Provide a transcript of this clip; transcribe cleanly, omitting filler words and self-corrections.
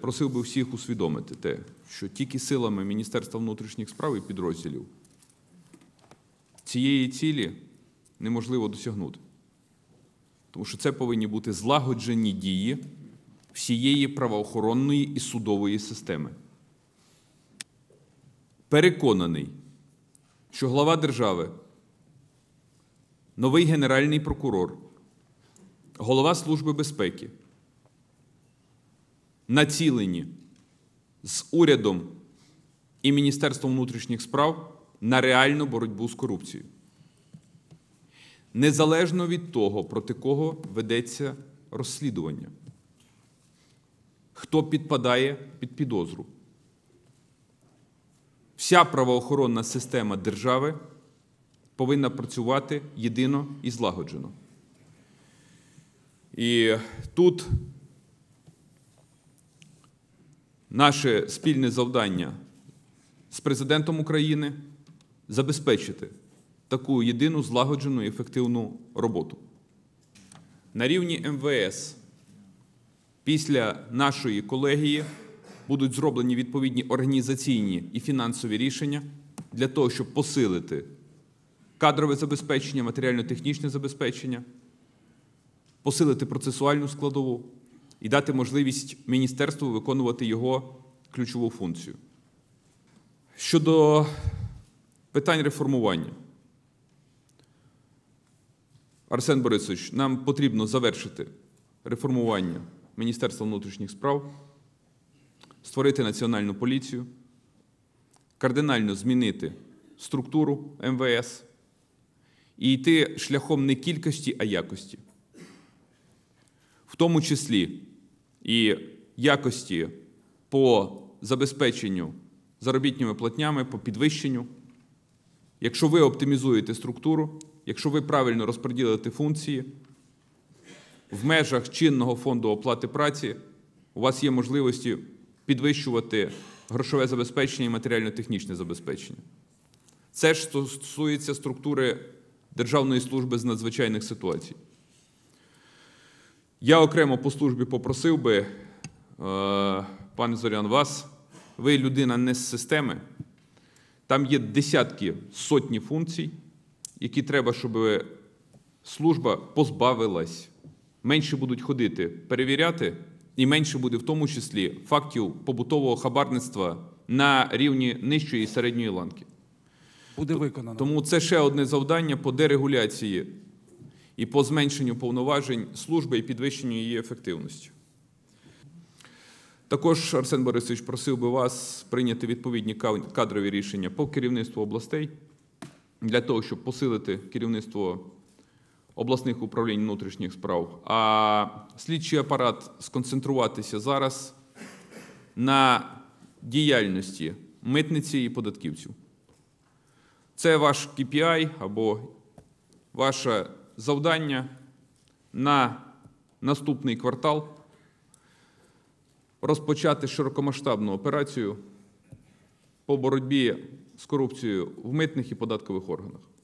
просив би всіх усвідомити те, що тільки силами Міністерства внутрішніх справ і підрозділів цієї цілі неможливо досягнути. Тому що це повинні бути злагоджені дії всієї правоохоронної і судової системи. Переконаний, що глава держави, новий Генеральний прокурор, голова Служби безпеки націлені з урядом і Міністерством внутрішніх справ на реальну боротьбу з корупцією. Незалежно від того, проти кого ведеться розслідування, хто підпадає під підозру. Вся правоохоронна система держави повинна працювати єдино і злагоджено. І тут наше спільне завдання з Президентом України – забезпечити таку єдину, злагоджену і ефективну роботу. На рівні МВС після нашої колегії будуть зроблені відповідні організаційні і фінансові рішення для того, щоб посилити кадрове забезпечення, матеріально-технічне забезпечення, посилити процесуальну складову і дати можливість міністерству виконувати його ключову функцію. Щодо питань реформування. Арсен Борисович, нам потрібно завершити реформування Міністерства внутрішніх справ, створити Національну поліцію, кардинально змінити структуру МВС і йти шляхом не кількості, а якості. В тому числі і якості по забезпеченню заробітними платнями, по підвищенню. Якщо ви оптимізуєте структуру, якщо ви правильно розподілите функції, в межах чинного фонду оплати праці у вас є можливості підвищувати грошове забезпечення і матеріально-технічне забезпечення. Це ж стосується структури Державної служби з надзвичайних ситуацій. Я окремо по службі попросив би, пане Зорян, вас, ви людина не з системи, там є десятки, сотні функцій, які треба, щоб служба позбавилась. Менше будуть ходити перевіряти, і менше буде в тому числі фактів побутового хабарництва на рівні нижчої і середньої ланки. Буде виконано. Тому це ще одне завдання по дерегуляції і по зменшенню повноважень служби і підвищенню її ефективності. Також, Арсен Борисович, просив би вас прийняти відповідні кадрові рішення по керівництву областей для того, щоб посилити керівництво обласних управлінь внутрішніх справ, а слідчий апарат сконцентруватися зараз на діяльності митниці і податківців. Це ваш KPI або ваше завдання на наступний квартал розпочати широкомасштабну операцію по боротьбі з корупцією в митних і податкових органах.